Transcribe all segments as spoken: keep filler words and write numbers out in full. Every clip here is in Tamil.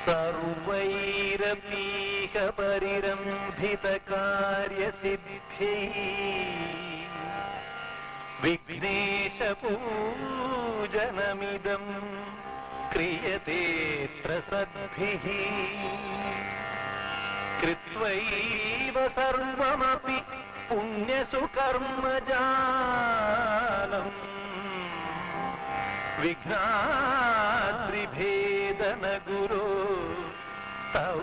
सर्वैरपीह परिरम्भितकार्यसिद्धिः विघ्नेशपूजनमिदं क्रियतेऽत्र सद्भिः कृत्वैव सर्वमपि पुण्यसुकर्मजालम् विघ्नाद्रिभेदन गुरो तव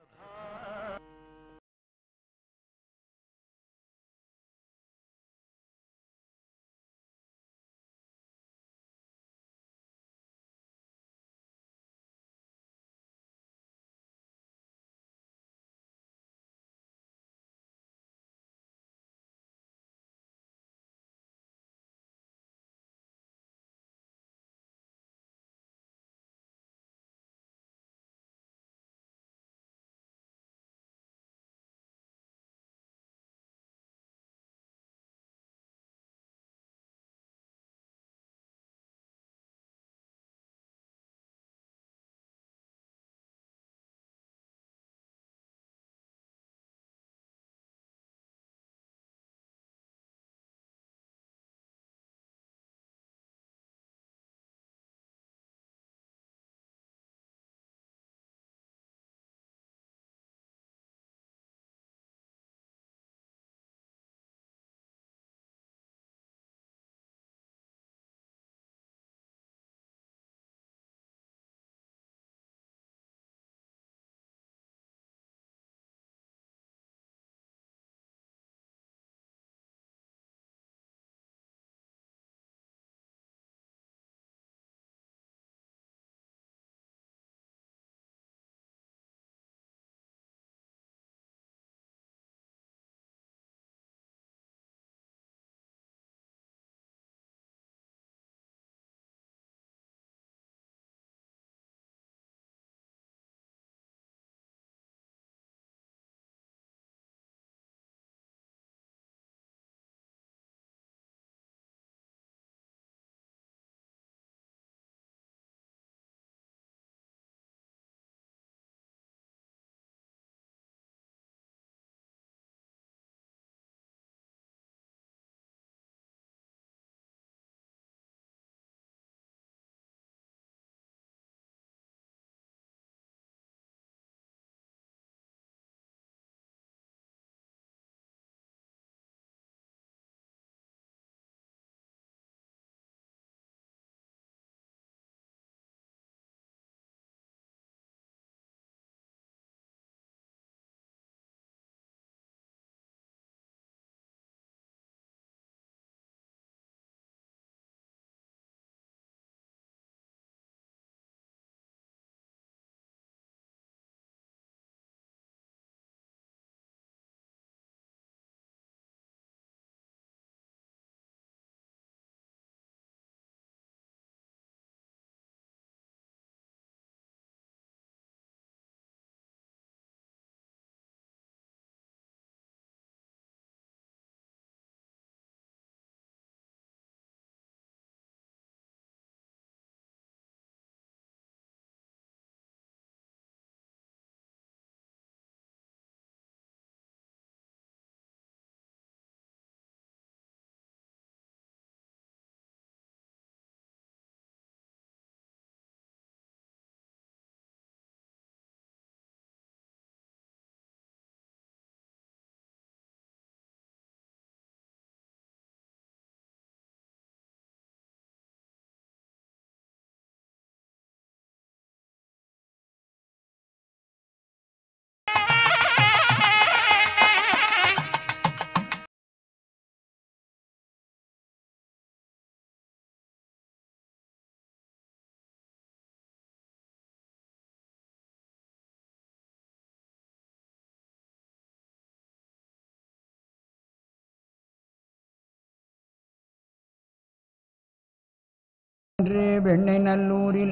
வெண்ணெய்நல்லூரில்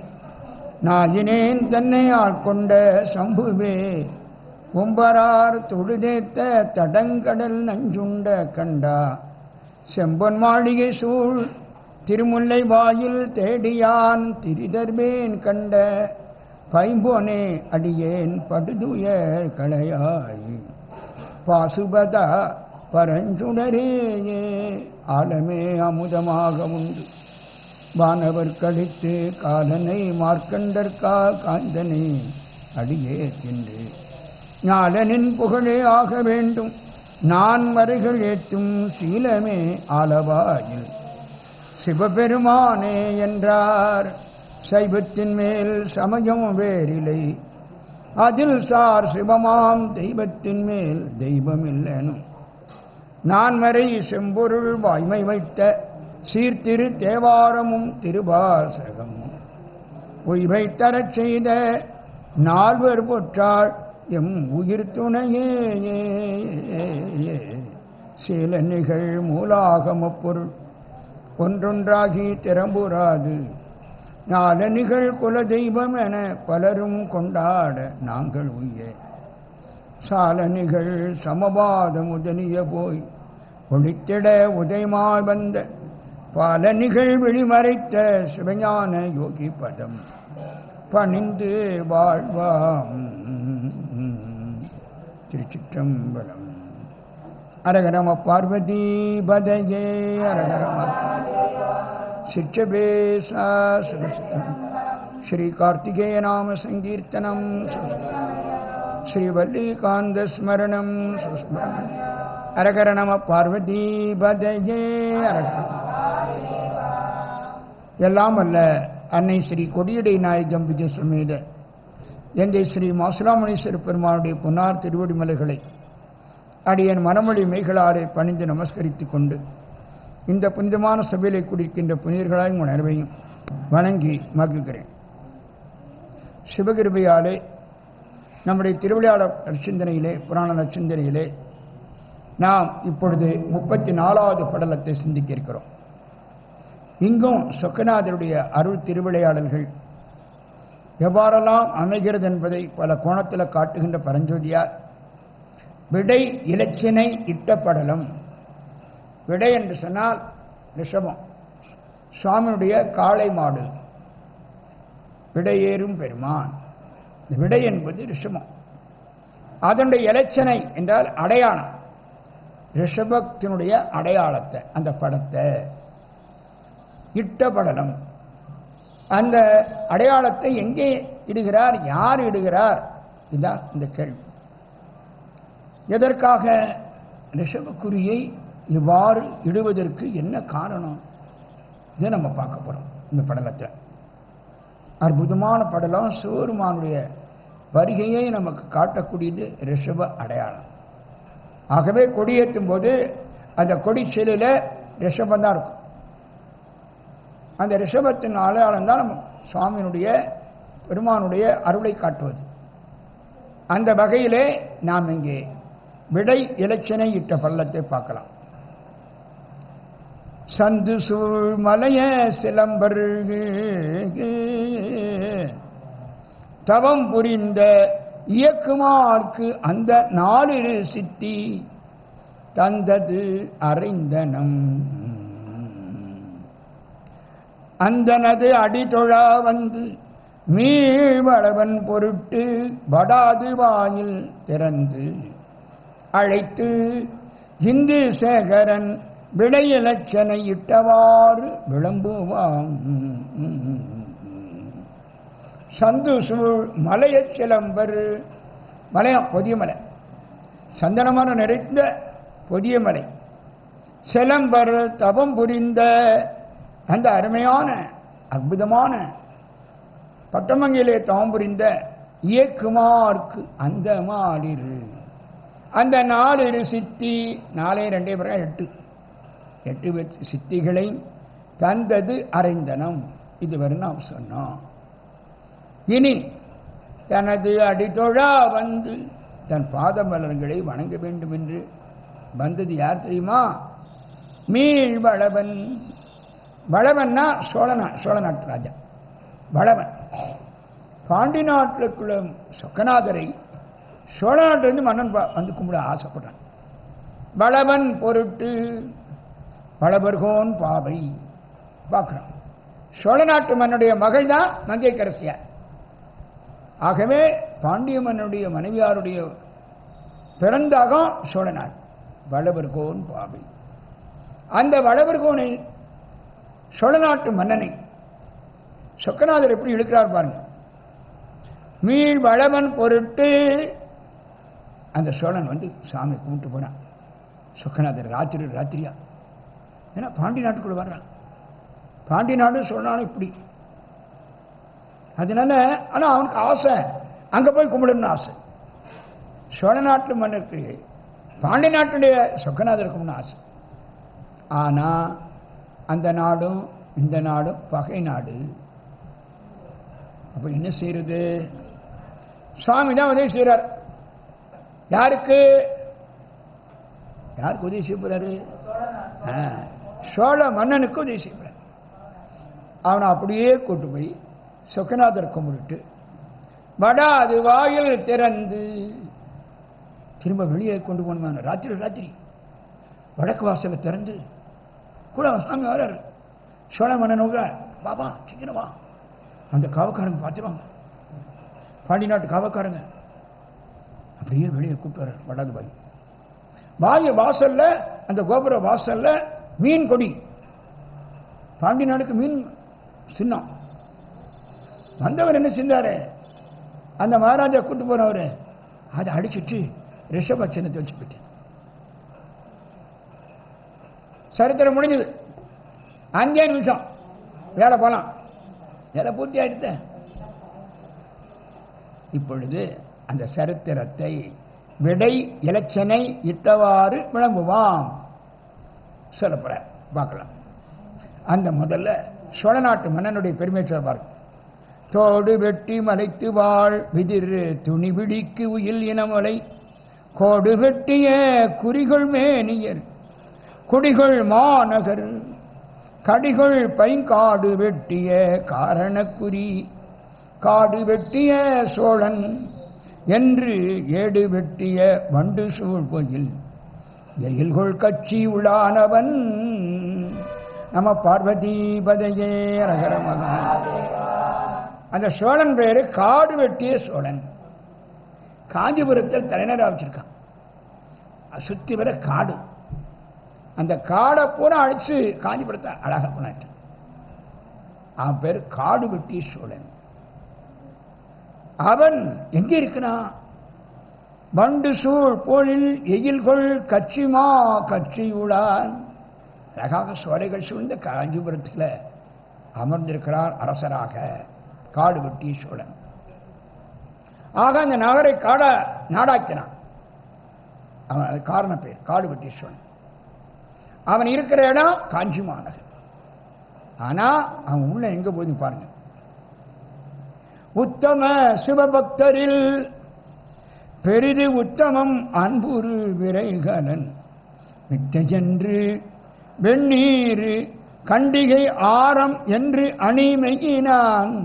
நாயினேன் தன்னை ஆட்கொண்ட சம்புவே கும்பரார் தொழுதேத்த தடங்கடல் நஞ்சுண்ட கண்டா செம்பொன் மாளிகை சூழ் திருமுல்லை வாயில் தேடியான் திரிதர்வேன் கண்ட பைம்போனே அடியேன் படுதுயர் களையாய் பாசுபதா பரஞ்சுடரேயே ஆலமே அமுதமாக உண்டு வானவர் கழித்து காலனை மார்க்கண்டற்கா காந்தனை அடியே என்று ஞாலனின் புகழே ஆக வேண்டும் நான் மறைகள் ஏற்றும் சீலமே ஆலவாயில் சிவபெருமானே என்றார் சைவத்தின் மேல் சமயம் வேறில்லை அதில் சார் சிவமாம் தெய்வத்தின் மேல் தெய்வமில்லனும் நான் மறை செம்பொருள் வாய்மை வைத்த சீர்திரு தேவாரமும் திருவாசகமும் உய்வை தரச் செய்த நால்வர் பொற்றாள் எம் உயிர் துணையே சில நிகழ் மூலாகம பொருள் ஒன்றொன்றாகி திறம்புறாது நால நிகழ் குல தெய்வம் என பலரும் கொண்டாட நாங்கள் உய்ய சால நிகழ் சமபாத முதலிய போய் ஒளித்திட உதயமாய் வந்த பல நிகழ் வெளிமறைத்த சிவஞான யோகி பதம் பணிந்து வாழ்வாம். திருச்சிற்றம்பலம். அரகரம பார்வதி பதயே அரகரம சிற்றபேசா சரஸ்வதம் ஸ்ரீ கார்த்திகேய நாம சங்கீர்த்தனம் ஸ்ரீ வல்லிகாந்த ஸ்மரணம் சுஸ்மரணம். அரகர நம பார்வதி பதயே அரகர. எல்லாம் அல்ல அன்னை ஸ்ரீ கொடியடை நாயகம் விஜய சமேத எந்தை ஸ்ரீ மாசுலாமணீஸ்வர பெருமானுடைய பொன்னார் திருவடி மலைகளை அடியன் மனமொழி மெய்களாரை பணிந்து நமஸ்கரித்துக் கொண்டு இந்த புனிதமான சபையிலே குடிக்கின்ற புனிதர்களாய் உங்கள் அனைவரையும் வணங்கி மகிழ்கிறேன். சிவகிருபையாலே நம்முடைய திருவிளையாடல் நற்சிந்தனையிலே புராண நற்சிந்தனையிலே நாம் இப்பொழுது முப்பத்தி நாலாவது படலத்தை சிந்திக்க இருக்கிறோம். இங்கும் சொக்கநாதருடைய அருள் திருவிளையாடல்கள் எவ்வாறெல்லாம் அமைகிறது என்பதை பல கோணத்தில் காட்டுகின்ற பரஞ்சோதியார் விடை இலச்சினை இட்ட படலம். விடை என்று சொன்னால் ரிஷபம், சுவாமியுடைய காளை மாடு, விடையேறும் பெருமான். இந்த விடை என்பது ரிஷபம். அதனுடைய இலச்சனை என்றால் அடையாளம், ரிஷபத்தினுடைய அடையாளத்தை, அந்த படத்தை இட்ட படலம். அந்த அடையாளத்தை எங்கே இடுகிறார், யார் இடுகிறார்? இதுதான் இந்த கேள்வி. எதற்காக ரிஷபக்குறியை இவ்வாறு இடுவதற்கு என்ன காரணம்? இதை நம்ம பார்க்க போறோம். இந்த படலத்தை அற்புதமான படலம், சிவபெருமானுடைய வருகையை நமக்கு காட்டக்கூடியது ரிஷப அடையாளம். ஆகவே கொடியேற்றும் போது அந்த கொடி சிலையில ரிஷபம் தான் இருக்கும். அந்த ரிஷபத்தின் அடையாளம் தான் நம்ம சுவாமியினுடைய பெருமானுடைய அருளை காட்டுவது. அந்த வகையிலே நாம் இங்கே விடை இலச்சினை இட்ட பள்ளத்தை பார்க்கலாம். சந்து சூழ் மலைய சிலம்பர் தவம் புரிந்த இயக்குமார்க்கு அந்த நாளிரு சித்தி தந்தது அறைந்தனம் அந்தனது அடிதொழா வந்து மீழ்வளவன் பொருட்டு வடாது வாயில் திறந்து அழைத்து இந்து சேகரன் விடையிலச்சனை இட்டவாறு விளம்புவான். சந்து சூழ் மலைய சிலம்பர், மலையா பொதிய மலை, சந்தனமரம் நிறைந்த பொதிய மலை, சிலம்பர் தவம் புரிந்த அந்த அருமையான அற்புதமான பட்டமங்கையிலே தவம் புரிந்த இயக்குமார்க்கு அந்த மாலிரு, அந்த நாலிரு சித்தி, நாலே ரெண்டே பிறகு எட்டு எட்டு சித்திகளை தந்தது அறைந்தனம். இதுவரை நாம் சொன்னோம். இனி தனது அடித்தொழா வந்து தன் பாதமலர்களை வணங்க வேண்டும் என்று வந்தது யார் தெரியுமா? மீள் வளவன். வளவன்னா சோழனா சோழ நாட்டு ராஜா வளவன். பாண்டி நாட்டுக்குள்ள சொக்கநாதரை சோழ நாட்டிலிருந்து மன்னன் வந்து கும்பிட ஆசைப்படுறான். வளவன் பொருட்டு வளவர்கோன் பாவை பார்க்கிறான். சோழ நாட்டு மன்னுடைய மகள் தான் மங்கைக்கரசியார். ஆகவே பாண்டிய மன்னனுடைய மனைவியாருடைய பிறந்தாகம் சோழநாடு வளவர்கோன் பாவை. அந்த வளவர்கோனை சோழநாட்டு மன்னனை சொக்கநாதர் எப்படி இழுக்கிறார் பாருங்க. மீள் வளவன் பொருட்டு அந்த சோழன் வந்து சாமி கும்பிட்டு போனான். சொக்கநாதர் ராத்திரி ராத்திரியா, ஏன்னா பாண்டி நாட்டுக்குள்ள வர்றான். பாண்டி நாடு சோழநாடு இப்படி. அதனால ஆனா அவனுக்கு ஆசை அங்க போய் கும்பிடணும்னு ஆசை. சோழ நாட்டு மன்னருக்கு பாண்டி நாட்டுடைய சொக்கநாதர் இருக்கும்னு ஆசை. ஆனா அந்த நாடும் இந்த நாடும் பகை நாடு. அப்ப என்ன செய்யறது? சுவாமி தான் உதவி செய்யறார். யாருக்கு யாருக்கு உதவி செய்ய போறாரு? சோழ மன்னனுக்கு உதவி செய்ய போறார். அவனை அப்படியே கூட்டு போய் சொக்கநாதர் கும்பிட்டு வடாது வாயில் திறந்து திரும்ப வெளியே கொண்டு போன ராத்திரி ராத்திரி வடக்கு வாசலை திறந்து கூட சாமி வர்றாரு. சோழ மன்னன் பாபா சீக்கிரம் வா, அந்த காவக்காரங்க பார்த்துருவாங்க, பாண்டி நாட்டு காவக்காரங்க. அப்படியே வெளியே கூப்பிட்டு வர்றாரு வடாது வாய். வாய வாசல்ல அந்த கோபுர வாசல்ல மீன் கொடி, பாண்டி நாடுக்கு மீன் சின்னம். வந்தவர் என்ன செஞ்சாரு? அந்த மகாராஜா கூட்டு போனவர் அதை அடிச்சுட்டு ரிஷப சின்னத்தை வச்சு போயிட்டு சரித்திரம் முடிஞ்சது. அஞ்சே நிமிஷம் வேலை போலாம், வேலை பூர்த்தி ஆயிடுத்த. இப்பொழுது அந்த சரித்திரத்தை விடை இலச்சனை இட்டவாறு விளம்புவாம் சொல்ல போற பார்க்கலாம். அந்த முதல்ல சோழ நாட்டு மன்னனுடைய பெருமை சொல்வார்கள். தோடு வெட்டி மலைத்து வாழ் விதிர் துணி விழிக்கு உயில் இனமலை கோடு வெட்டிய குறிகள் மேனியர் குடிகள் மாநகர் கடிகள் பைங்காடு வெட்டிய காரணக்குறி காடு வெட்டிய சோழன் என்று ஏடு வெட்டிய வண்டு சூழ் கோயில் எயில்கொள் கட்சி உளானவன் நம பார்வதி பதையே ரகர மகன். அந்த சோழன் பேரு காடு வெட்டிய சோழன். காஞ்சிபுரத்தில் தலைநகரா வச்சிருக்கான். சுத்தி வர காடு. அந்த காடை பூரா அழிச்சு காஞ்சிபுரத்தை அழகா பண்ணான். அவன் பேரு காடு வெட்டிய சோழன். அவன் எங்க இருக்கிறான்? வண்டு சூழ் போலில் எயில்கொள் கட்சிமா கட்சி உளான். அழகாக சோலைகள் சூழ்ந்த காஞ்சிபுரத்தில் அமர்ந்திருக்கிறார் அரசராக காடு வெட்டிய சோழன். ஆக அந்த நகரை காட நாடாக்கினான். அவன் அது காரண பேர் காடு வெட்டிய சோழன். அவன் இருக்கிற இடம் காஞ்சி மாநகர். ஆனா அவன் உள்ள எங்க போய் பாருங்க. உத்தம சிவபக்தரில் பெரிது உத்தமம் அன்புரு விரைகலன் மித்தென்று வெந்நீர் கண்டிகை ஆரம் என்று அணிமையினான்.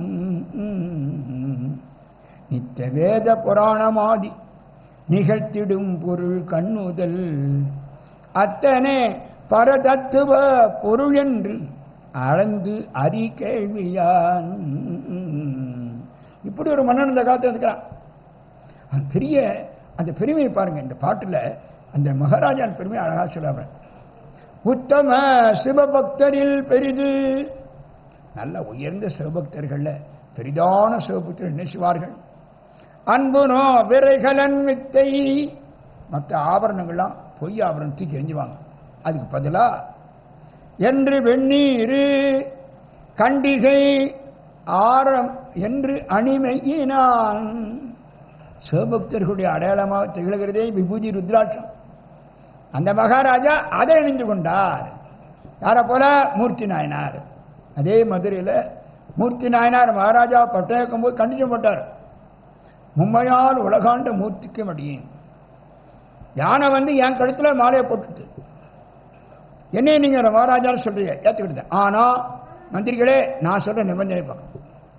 நித்த வேத புராணமாதி நிகழ்த்திடும் பொருள் கண்ணுதல் அத்தனை பரதத்துவ பொருள் என்று அளந்து அறி கேள்வியான். இப்படி ஒரு மன்னன் இந்த காலத்தில் இருக்கிறான். பெரிய அந்த பெருமையை பாருங்க. இந்த பாட்டுல அந்த மகாராஜான் பெருமையை அழகா சொல்ல. உத்தம சிவபக்தரில் பெரிது, நல்ல உயர்ந்த சிவபக்தர்கள்ல பெரிதான சிவபக்தர்கள் என்ன செய்வார்கள்? அன்புனோ விரைகலன் வித்தை, மற்ற ஆபரணங்கள்லாம் பொய் ஆபரணம் தூக்கி எறிஞ்சுவாங்க. அதுக்கு பதிலா என்று வெந்நீர் கண்டிகை ஆரம் என்று அணிமையினான். சிவபக்தர்களுடைய அடையாளமாக திகழ்கிறதே விபூதி ருத்ராட்சம். அந்த மகாராஜா அதை அணிந்து கொண்டார். யார போல? மூர்த்தி நாயனார். அதே மதுரையில் மூர்த்தி நாயனார் மகாராஜா பட்டயக்கும் போது கண்டிச்சு போட்டார். மும்மையால் உலகாண்ட மூர்த்திக்கு மடியேன். யானை வந்து என் கழுத்துல மாலையை போட்டுட்டு என்னை நீங்க மகாராஜான்னு சொல்றீங்க, ஏத்துக்கிட்டேன். ஆனா மந்திரிகளே நான் சொல்ற நிபந்தனை பார்க்க,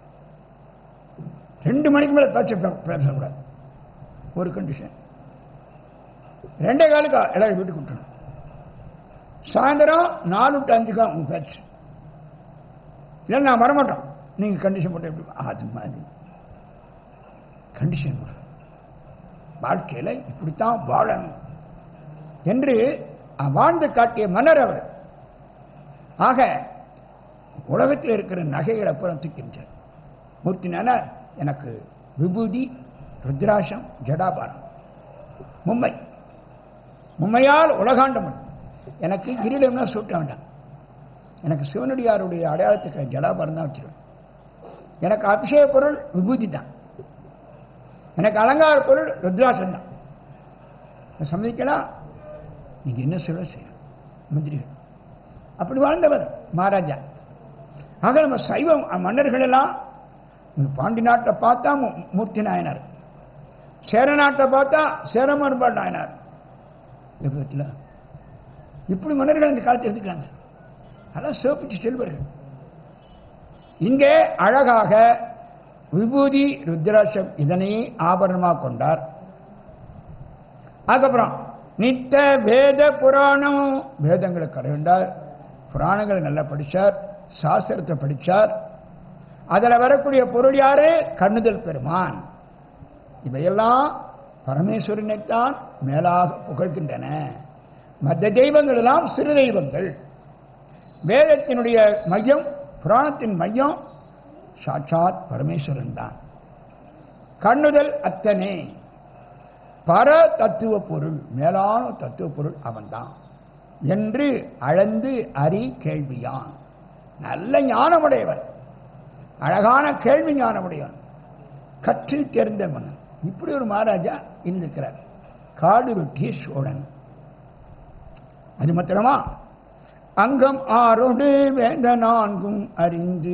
ரெண்டு மணிக்கு மேல பேச்சு பேசக்கூடாது. ஒரு கண்டிஷன், ரெண்டே காலுக்கா எல்லாரும் வீட்டுக்கு விட்டுணும். சாயந்தரம் நாலு டு அஞ்சுக்கா உங்க பேச்சு, இல்லை நான் வரமாட்டோம். நீங்க கண்டிஷன் போட்டு எப்படி? அது மாதிரி கண்டிஷன். வாழ்க்கையில் இப்படித்தான் வாழணும் என்று வாழ்ந்து காட்டிய மன்னர் அவர். ஆக உலகத்தில் இருக்கிற நகைகளை புறம் தூக்கின்றார். மூர்த்தினால எனக்கு விபூதி, ருத்ராட்சம், ஜடாபாரம், மும்மை மும்மையால் உலகாண்டம். எனக்கு கிரீடம்னா சூட்ட வேண்டாம். எனக்கு சிவனடியாருடைய அடையாளத்துக்கு ஜடாபாரம் தான் வச்சிருவேன். எனக்கு அபிஷேக பொருள் விபூதி தான். எனக்கு அலங்கார பொருள் ருத்ராட்சம் தான். சம்மதிக்கலாம். நீங்க என்ன சொல்ல செய்யணும் மந்திரிகள். அப்படி வாழ்ந்தவர் மகாராஜா. ஆக நம்ம சைவம் மன்னர்கள் எல்லாம் பாண்டி நாட்டை பார்த்தா மூர்த்தி நாயனார், சேர நாட்டை பார்த்தா சேரமர்பாடு நாயனார். இப்படி மன்னர்கள் இந்த காலத்தில் எடுத்துக்கிறாங்க. அதான் சிவப்பிச்சு செல்வர்கள். இங்கே அழகாக விபூதி, ருத்ராட்சம் இதனையே ஆபரணமாக கொண்டார். அதுக்கப்புறம் நித்த வேத புராணம், வேதங்களை கடைந்தார், புராணங்களை நல்லா படித்தார், சாஸ்திரத்தை படித்தார். அதில் வரக்கூடிய பொருள் யாரு? கண்ணுதல் பெருமான். இவையெல்லாம் பரமேஸ்வரனைத்தான் மேலாக புகழ்கின்றன. மற்ற தெய்வங்கள் எல்லாம் சிறு தெய்வங்கள். வேதத்தினுடைய மையம், புராணத்தின் மையம் சாட்சாத் பரமேஸ்வரன் தான். கண்ணுதல் அத்தனை பர தத்துவ பொருள், மேலான தத்துவ பொருள் அவன்தான் என்று அளந்து அறி கேள்வியான். நல்ல ஞானமுடையவன், அழகான கேள்வி ஞானமுடையவன், கற்று தெரிந்தவன். இப்படி ஒரு மகாராஜா இருந்திருக்கிறார். காடு வெட்டிய சோழன். அது மாத்திரமா அங்கம் ஆரோடு வேந்த நான்கும் அறிந்து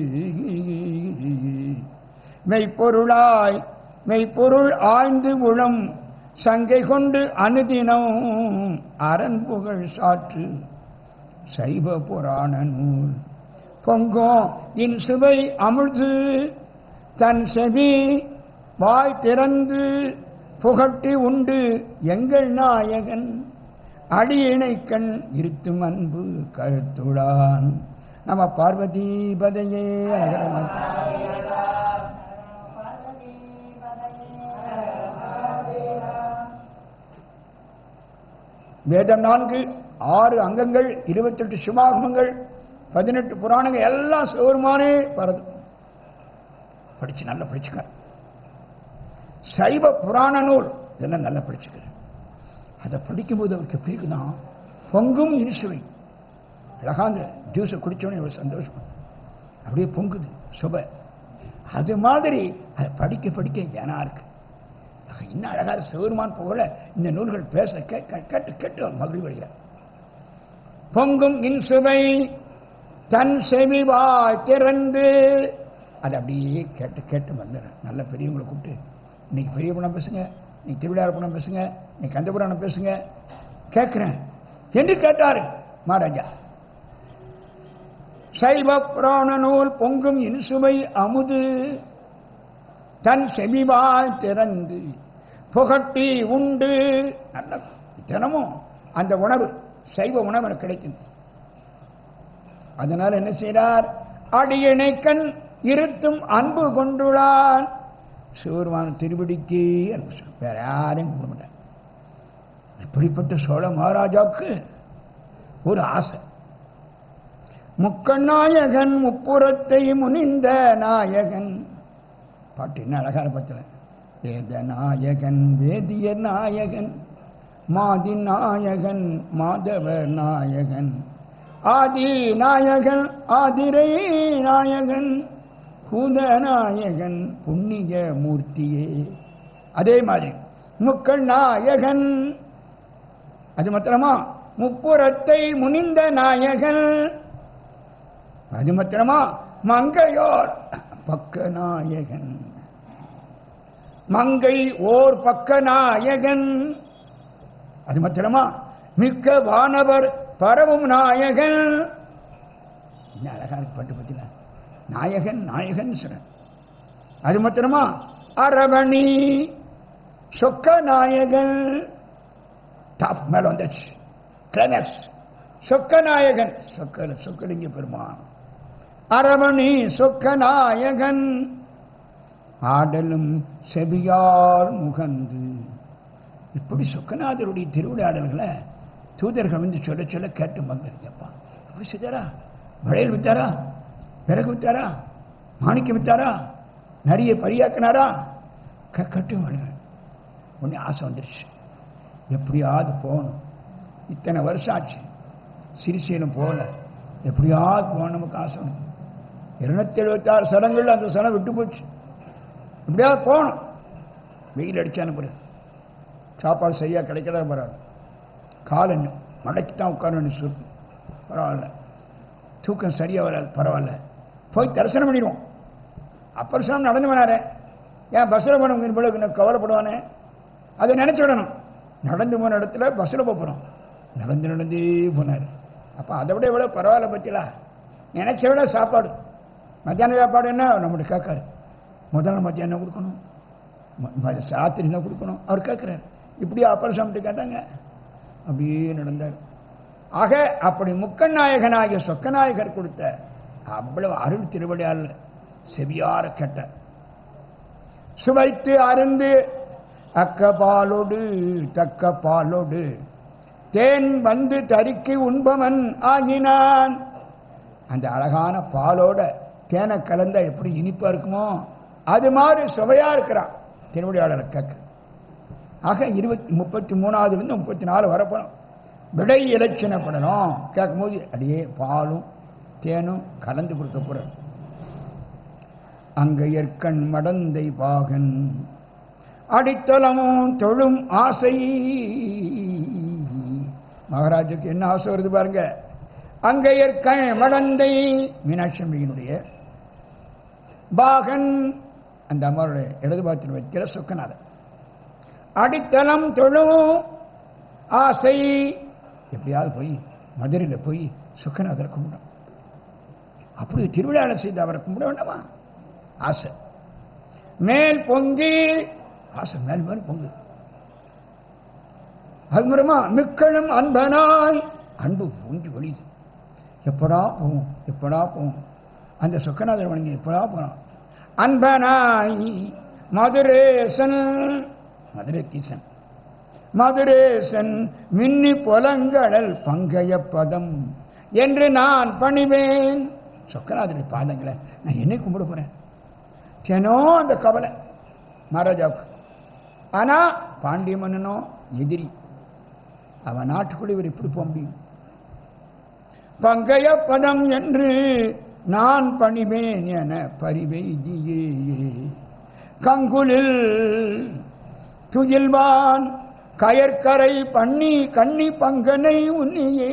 மெய்ப்பொருளாய் மெய்ப்பொருள் ஆய்ந்து உளம் சங்கை கொண்டு அனுதினம் அரண் புகழ் சாற்று சைவ புராண நூல் பொங்கும் இன் சுவை அமிழ்து தன் செவி வாய் திறந்து புகட்டி உண்டு எங்கள் நாயகன் அடியினை கண் இருத்தும் அன்பு கருத்துளான். நம்ம பார்வதி பதையே. வேதம் நான்கு, ஆறு அங்கங்கள், இருபத்தி எட்டு சிவாகமங்கள், பதினெட்டு புராணங்கள் எல்லாம் சிவருமானே வரது. படிச்சு நல்லா படிச்சுக்க. சைவ புராண நூல் இதெல்லாம் நல்லா படிச்சுக்க. அதை படிக்கும்போது அவருக்கு எப்படி இருக்குதான், பொங்கும் இனிசுவை. அழகாந்த ஜூஸை குடிச்சோன்னு எவ்வளோ சந்தோஷம், அப்படியே பொங்குது சுப. அது மாதிரி அதை படிக்க படிக்க ஜனா இருக்கு. இன்னும் அழகாக சிவருமான் போல இந்த நூல்கள் பேச கேட்க கேட்டு கேட்டு அவர் மகிழ்ச்சி வருகிறார். பொங்கும் இன்சுவை தன் செவிவாய் திறந்து அதை அப்படியே கேட்டு கேட்டு வந்துடுற. நல்ல பெரியவங்களை கூப்பிட்டு இன்னைக்கு பெரிய பணம் பேசுங்க, நீ திருவிழா பணம் பேசுங்க, நீ கந்தபுராணம் பேசுங்க, கேட்கிறேன் என்று கேட்டாரு மகாராஜா. சைவ புராண நூல் பொங்கும் இன்சுவை அமுது தன் செவிவாய் திறந்து புகட்டி உண்டு. நல்ல தினமும் அந்த உணவு, சைவ உணவு எனக்கு கிடைக்கும். அதனால் என்ன செய்கிறார்? அடியினை கண் இருத்தும் அன்பு கொண்டுள்ளான். சிவருமான திருவடிக்கு அன்பு, வேற யாரையும் கொடுக்க மாட்டார். இப்படிப்பட்ட சோழ மகாராஜாவுக்கு ஒரு ஆசை. முக்கநாயகன் முப்புறத்தை முனிந்த நாயகன். பாட்டு என்ன அழகான பத்தில. வேத நாயகன் வேதிய நாயகன், மாதி நாயகன் மாதவ நாயகன், ஆதி நாயகன் ஆதிரை நாயகன், பூத நாயகன் புண்ணிய மூர்த்தியே. அதே மாதிரி முக்கள் நாயகன். அது மாத்திரமா முப்புறத்தை முனிந்த நாயகன். அது மாத்திரமா மங்கையோர் பக்க நாயகன். மங்கை ஓர் பக்க நாயகன். அது மாத்திரமா மிக்க வானவர் பரவும் நாயகன். என்ன அழகா இருக்கு பட்டு பத்தில. நாயகன் நாயகன் சொல்ற. அது மாத்திரமா அரவணி சொக்க நாயகன். டாப் மேல வந்தாச்சு, கிளைமேக்ஸ். சொக்க நாயகன், சொக்க சொக்கலிங்க பெருமான். அரவணி சொக்க நாயகன். ஆடலும் செவியார் முகந்து. இப்படி சொக்கநாதருடைய திருவிளையாடல்களை தூதர்கள் வந்து சொல்ல சொல்ல கேட்டு மகிழ்ப்பா. இப்படி செய்தாரா? வளையல் வித்தாரா? விறகு வித்தாரா? மாணிக்கம் வித்தாரா? நிறைய பரியாக்கினாரா? கட்டு உடனே ஆசை வந்துருச்சு, எப்படியாவது போகணும். இத்தனை வருஷம் ஆச்சு, சிறிசேலம் போகல, எப்படியாவது போகணும். நமக்கு ஆசை வந்து இருநூத்தி எழுபத்தி ஆறு சடங்குகள் அந்த சடம் விட்டு போச்சு. எப்படியாவது போகணும். வெயில் அடிச்சான பிறகு சாப்பாடு சரியாக கிடைக்கல, பரவாயில்ல. காலை மடக்கி தான் உட்காரணும், சொல்லு பரவாயில்ல. தூக்கம் சரியாக வராது, பரவாயில்ல. போய் தரிசனம் பண்ணிடுவோம். அப்பர் சாமி நடந்து வராரு, ஏன் பஸ்ஸில் போனவங்க இவ்வளவு கவலைப்படுவானே, அதை நினைச்சு விடணும். நடந்து போன இடத்துல பஸ்ஸில் போகிறோம், நடந்து நடந்தே போனார். அப்போ அதை விட எவ்வளோ பரவாயில்ல பற்றிலா. நினைச்ச விட சாப்பாடு, மத்தியான சாப்பாடு என்ன நம்மளுக்கு கேட்காரு. முதல்ல மத்தியானம் என்ன கொடுக்கணும், ராத்திரி என்ன கொடுக்கணும் அவர் கேட்குறாரு. இப்படியே அப்பர் சாமிட்டு கேட்டாங்க, அப்படியே நடந்தார். ஆக அப்படி முக்கநாயகனாகிய சொக்கநாயகர் கொடுத்த அவ்வளவு அருள் திருவிளையால் செவியார கேட்டார். சுவைத்து அருந்து அக்க பாலோடு தக்க பாலோடு தேன் வந்து தரிக்கு உண்பவன் ஆகினான். அந்த அழகான பாலோட தேனை கலந்தா எப்படி இனிப்பா இருக்குமோ அது மாதிரி சுவையா இருக்கிறான் திருவிளையாடலை கேட்க. ஆக இருபத்தி முப்பத்தி மூணாவதுல இருந்து முப்பத்தி நாலு வரப்போறோம். விடை இலட்சணப்படணும். கேட்கும் போது அப்படியே பாலும் தேனும் கலந்து கொடுக்க போற. அங்கையற்கண் மடந்தை பாகன் அடித்தளமும் தொழும் ஆசை. மகாராஜுக்கு என்ன ஆசை வருது பாருங்க. அங்கையற்கண் மடந்தை மீனாட்சி அம்பிகையினுடைய பாகன், அந்த அம்மாவுடைய இடது பாகத்தில் வைக்கிற சொக்கநாதன். அடித்தளம் தொழும் ஆசை. எப்படியாவது போய் மதுரையில் போய் சொக்கநாதரை கும்பிடும். அப்படி திருவிழாவில் செய்து அவரை கும்பிட வேண்டாமா? ஆசை மேல் பொங்கி, ஆசை மேல் மேல் பொங்கு. அது மூலமா மிக்களும் அன்பனாய், அன்பு பொங்கி ஒளிது. எப்படா போவோம், எப்படா போவோம் அந்த சொக்கநாதர் வணங்கி எப்படா போனோம். அன்பனாய் மதுரேசன், மதுரை தீசன் மதுரேசன் மின்னி பொலங்கடல் பங்கைய பதம் என்று நான் பணிவேன். சொக்கநாதருடைய பாதங்களை நான் என்ன கும்பிட போறேன்? தினோ அந்த கவலை மகாராஜாவுக்கு. ஆனா பாண்டிய மன்னனோ எதிரி, அவன் நாட்டுக்குள்ள இவர் இப்படி போக முடியும்? பங்கைய பதம் என்று நான் பணிவேன் என பரிவெய்தியே கங்குலில் துயில்வான் கயற்கரை பண்ணி கண்ணி பங்கனை உன்னியே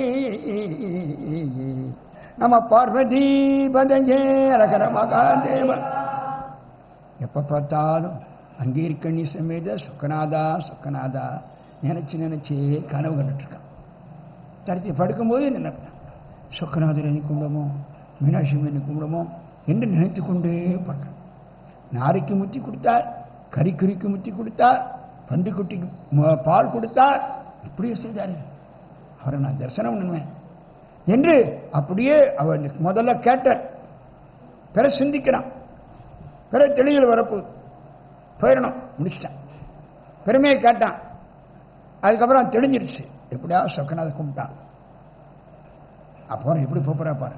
நம பார்வதி பதையே ரகர மகாதேவன். எப்ப பார்த்தாலும் அங்கீர்கண்ணி சமேத சொக்கநாதா சொக்கநாதா நினைச்சு நினைச்சே கனவு கண்டுட்டு இருக்கான். தரிச்சு படுக்கும்போது நினைப்பேன், சொக்கநாதர் என்னை கும்பிடுமோ, மீனாட்சி என்னை கும்பிடுமோ என்று நினைத்து கொண்டே படுறேன். நாரைக்கு முத்தி கொடுத்தார், கறிக்குறிக்கு முத்தி கொடுத்தார், பன்றிக்குட்டிக்கு பால் கொடுத்தார், இப்படியே செய்தாரு. அவரை நான் தரிசனம் பண்ணுவேன் என்று அப்படியே அவர் முதல்ல கேட்டார். பிற சிந்திக்கிறான், பிற தெளிவில் வரப்போகுது, போயிடணும், முடிச்சிட்டான். பெருமையை கேட்டான், அதுக்கப்புறம் தெளிஞ்சிருச்சு. எப்படியா சொக்கநாத கும்பிட்டான். அப்புறம் எப்படி போறா பாரு.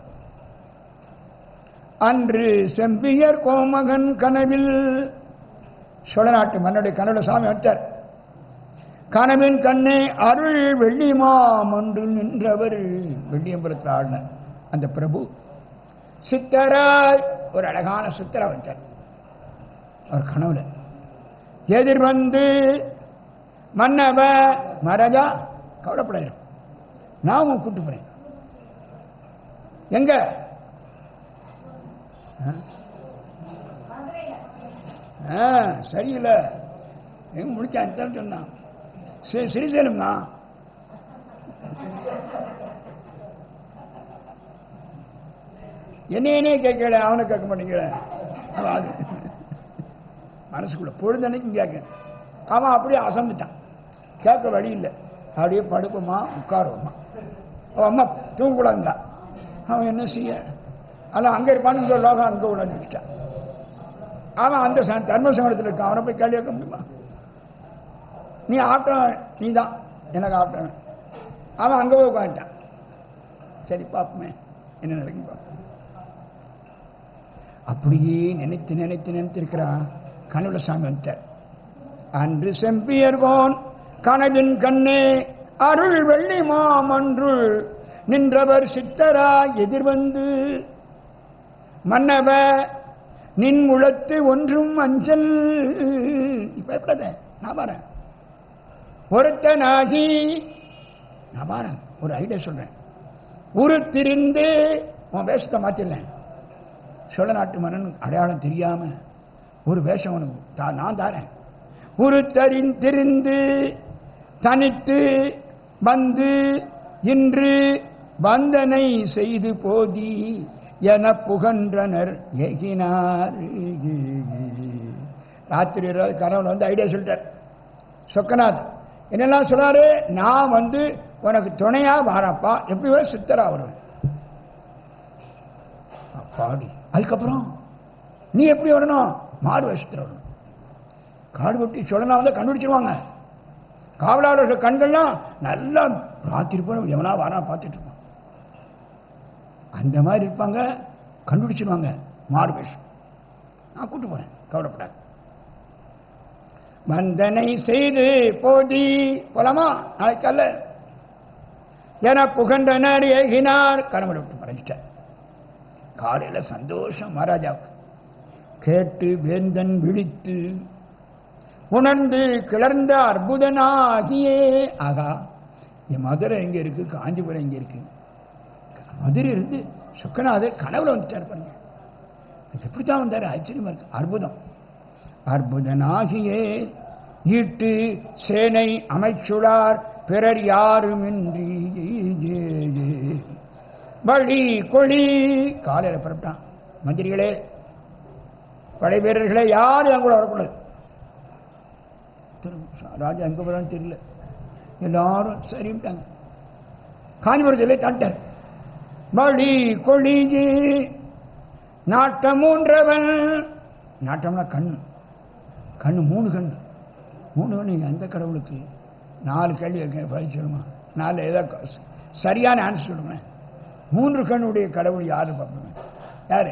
அன்று செம்பியர் கோமகன் கனவில், சோழ நாட்டு மன்னுடைய கனவுல சாமி வச்சார். கனவின் கண்ணே அருள் வெள்ளிமாம் ஒன்று நின்றவர், வெள்ளியம்பலத்தில் ஆடின அந்த பிரபு சித்தராய் ஒரு அழகான சித்தரா வச்சார். அவர் கனவுல எதிர் வந்து மன்னவ மரஜா கவலைப்படாது, நான் உன் கூட்டு போறேன். எங்க சரியில்லை, எங்க முடிச்சான் சொன்னான். சிறிசேலம்னா என்னையனே கேட்கல, அவனை கேட்க மாட்டேங்கிற. மனசுக்குள்ள பொழுதன்னைக்கும் கேட்க, அவன் அப்படியே அசந்துட்டான். கேட்க வழி இல்லை, அப்படியே படுப்போமா உட்காருவோமா. அவன் அம்மா தூங்கக்கூடாதுங்க. அவன் என்ன செய்ய, அதான் அங்கே இருப்பான்னு லோகம் அங்கே உடஞ்சிட்டான். அவன் அந்த தர்ம சங்கடத்தில் இருக்கான். அவனை போய் கேள்வி கேட்க முடியுமா? நீ ஆட்டம் நீ தான் எனக்கு ஆட்டம். அவன் அங்கே போய் உட்காந்துட்டான். சரி பார்ப்போமே என்ன நடக்கும் பார்ப்போம். அப்படியே நினைத்து நினைத்து நினைத்திருக்கிறான். கனவுல சாமி வந்துட்டார். அன்று செம்பியர்கோன் கனவின் கண்ணே அருள் வெள்ளி மாமன்றுள் நின்றவர் சித்தரா எதிர்வந்து மன்னவ நின் முழத்து ஒன்றும் அஞ்சல். இப்ப எப்படாத நான் பாறேன் ஒருத்தனாகி நான் பாறேன் ஒரு ஐடியா சொல்றேன். உருத்திரிந்து உன் வேஷத்தை மாத்திடலேன். சோழ நாட்டு மன்னன் அடையாளம் தெரியாம ஒரு வேஷம் உனக்கு நான் தாரேன். உருத்தறிந்திருந்து தனித்து வந்து இன்று வந்தனை செய்து போதி என புகன்றனர் ஏகினார். ராத்திரி கணவன் வந்து ஐடியா சொல்லிட்டார். சொக்கநாத் என்னெல்லாம் சொன்னாரு, நான் வந்து உனக்கு துணையா வாரப்பா, எப்படி வர சித்தரா வருவேன். அப்பாடி அதுக்கப்புறம் நீ எப்படி வரணும்? மாடு வேஷத்தில் வரணும். காடு வெட்டி சொல்லலாம் வந்து கண்டுபிடிச்சிருவாங்க. காவலாளர்கள் கண்கள்லாம் நல்லா ராத்திரி போன எவனா வாரா பார்த்துட்டு இருப்பான். அந்த மாதிரி இருப்பாங்க. கண்டுபிடிச்சிருவாங்க. மாடு வேஷம் நான் கூட்டு போறேன், கவலைப்படாது. வந்தனை செய்து போதி போலாமா நாளைக்கு அல்ல என புகன்றனர் ஏகினார். கணவனை விட்டு மறைஞ்சிட்டார். காலையில சந்தோஷம் மகாராஜாவுக்கு. கேட்டு வேந்தன் விழித்து உணர்ந்து கிளர்ந்த அற்புதனாகியே. ஆகா, என் மதுரை எங்க இருக்கு, காஞ்சிபுரம் எங்க இருக்கு? மதுரை இருந்து சொக்கநாதர் கனவுல வந்துட்டார் பாருங்க. எப்படித்தான் வந்தாரு? ஆச்சரியமா இருக்கு. அற்புதம். அற்புதனாகியே ஈட்டு சேனை அமைச்சுளார் பிறர் யாருமின்றி வழி கொழி. காலையில புறப்பட்டான். மந்திரிகளே படை வீரர்களே யாரும் என் கூட வரக்கூடாது. ராஜா எங்க போறான்னு தெரியல. எல்லாரும் சரிட்டாங்க. காஞ்சிபுரத்திலே தாண்டார். வழி கொழி நாட்டம் மூன்றவன். நாட்டம்னா கண்ணு. கண்ணு மூணு கண்ணு. மூணு கண்ணு எந்த கடவுளுக்கு? நாலு கேள்வி வைக்க பதில் சொல்லுமா? நாலு ஏதாவது சரியான ஆன்சர் சொல்லுங்க. மூன்று கண்ணுடைய கடவுள் யாரு பார்ப்போம்? யாரு?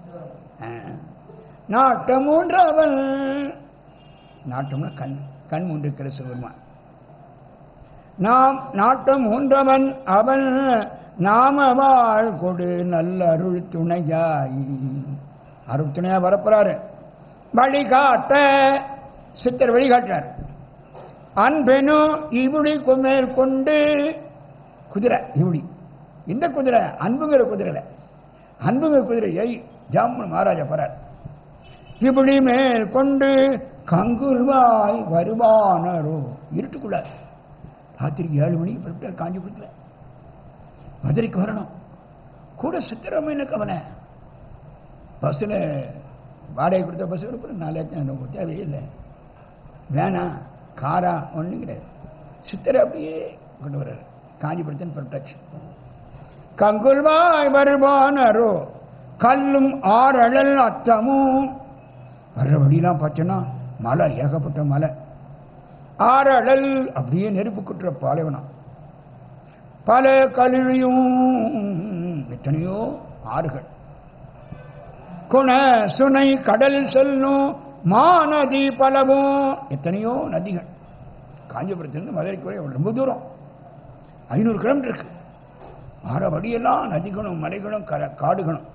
நாட்டம் மூன்றவன். நாட்டம்னா கண். கண் மூன்று இருக்கிற சிவருமான். நாம் நாட்டம் மூன்றவன் அவன் நாம வாழ் கொடு நல்ல அருள் துணையாய். அருள் துணையா வரப்போறாரு. வழிகாட்ட சித்தர் வழிகாட்டினார். அன்பெனும் இவுளி மேல் கொண்டு குதிரை. இவுளி இந்த குதிரை அன்புங்கிற குதிரைல அன்புங்கிற குதிரை ஏறி ஜாமுன் மகாராஜா போறார். இவுளி மேல் கொண்டு கங்குருவாய் வருவானரோ. இருட்டுக்குள்ள ராத்திரிக்கு ஏழு மணிக்கு புறப்பட்டார். காஞ்சிபுரத்தில் மதுரைக்கு வரணும். கூட சித்தராமையின கவனை பஸ்ஸில் வாடகை கொடுத்த பஸ் கூட நாலு லட்சம் தேவையே இல்லை. வேணாம் காரா ஒன்றும் கிடையாது. சித்தரை அப்படியே கொண்டு வர்றாரு. காஞ்சிபுரத்தின் ப்ரொடெக்ஷன். கங்குல்வாய் வருவானரோ கல்லும் ஆறழல் அத்தமும். வர்ற வழியெல்லாம் பார்த்தோன்னா மலை, ஏகப்பட்ட மலை. ஆறழல் அப்படியே நெருப்பு குற்ற பாலைவனம். பல கழுவியும் எத்தனையோ ஆறுகள். குண சுனை கடல் செல்லும் மாநதி பலவும். எத்தனையோ நதிகள். காஞ்சிபுரத்திலிருந்து மதுரைக்கு வரை ரொம்ப தூரம், ஐநூறு கிலோமீட்டர் இருக்கு. ஆற வழியெல்லாம் நதிகளும் மலைகளும் காடுகளும்.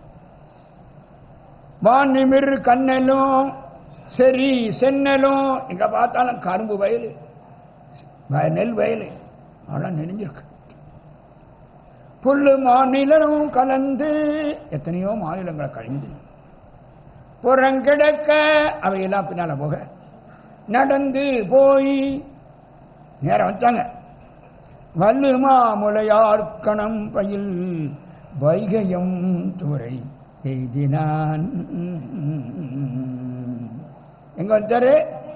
வானிமிர் கண்ணலும் சரி சென்னலும். எங்க பார்த்தாலும் கரும்பு வயல், நெல் வயல் அதெல்லாம் நெறிஞ்சிருக்கு. புல்லு மாநிலம் கலந்து எத்தனையோ மாநிலங்களை கழிந்து புறங்கிடக்க அவையெல்லாம் பின்னால போக நடந்து போய் நேரம் வச்சாங்க. வல்லுமா முளையார் கணம் பயில் வைகையம் துறை எய்தினான். எங்க வந்தாரு?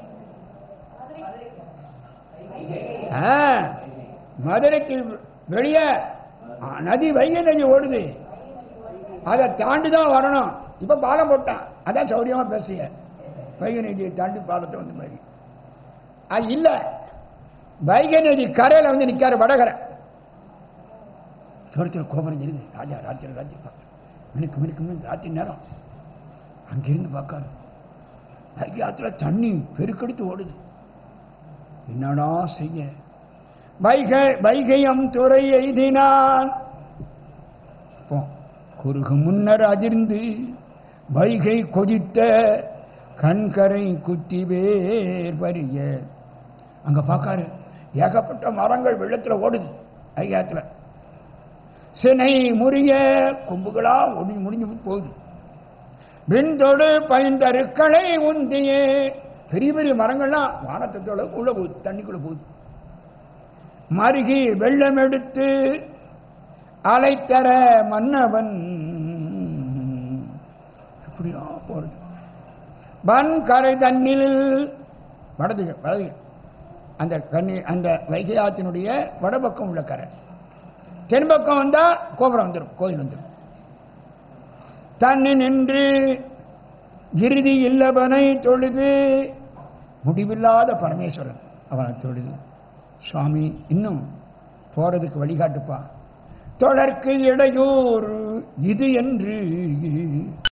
மதுரைக்கு வெளியே நதி, வைகை நதி ஓடுது. அதை தாண்டிதான் வரணும். இப்ப பாலம் போட்டான். அதான் சௌரியமா பேசிய வைகை நதியை தாண்டி பாலத்தை வந்து மாதிரி அது இல்லை. வைகை நதி கரையில் வந்து நிற்காரு வடகரை. தூரத்தில் கோபுரம் தெரியுது. ராஜா ராத்திரி ராத்திரி பார்க்க மினுக்கு மினுக்கு மினுக்கு ராத்திரி நேரம் அங்கிருந்து பார்க்காரு. வைகை ஆற்றுல தண்ணி பெருக்கெடுத்து ஓடுது. என்னடா செய்ய? வைகை வைகையம் துறை எய்தினான். குறுகு முன்னர் அதிர்ந்து வைகை கொதித்த கண்கரை குத்தி வேர் வரிய. அங்க பார்க்காரு ஏகப்பட்ட மரங்கள் வெள்ளத்துல ஓடுது. ஐயாத்துல சினை முறிய கொம்புகளா ஒடி முடிஞ்சு போகுது. விண்தொடு பைந்தருக்களை உந்தியே பெரிய பெரிய மரங்கள்லாம் வானத்தோட உள்ள போகுது, தண்ணிக்குள்ள போகுது. மருகி வெள்ளம் எடுத்து அலைத்தர மன்னவன் இப்படியா போறது. வன் கரை தண்ணில் வடது வடது அந்த கண்ணி அந்த வைகை ஆற்றினுடைய வடபக்கம் உள்ள கரை. தென்பக்கம் வந்தா கோபுரம் வந்துடும், கோயில் வந்துடும். தண்ணி நின்று இறுதி இல்லவனை தொழுது முடிவில்லாத பரமேஸ்வரன் அவனை தொழுது. சுவாமி இன்னும் போறதுக்கு வழிகாட்டுப்பா. தொடர்க்கு இடையூறு இது என்று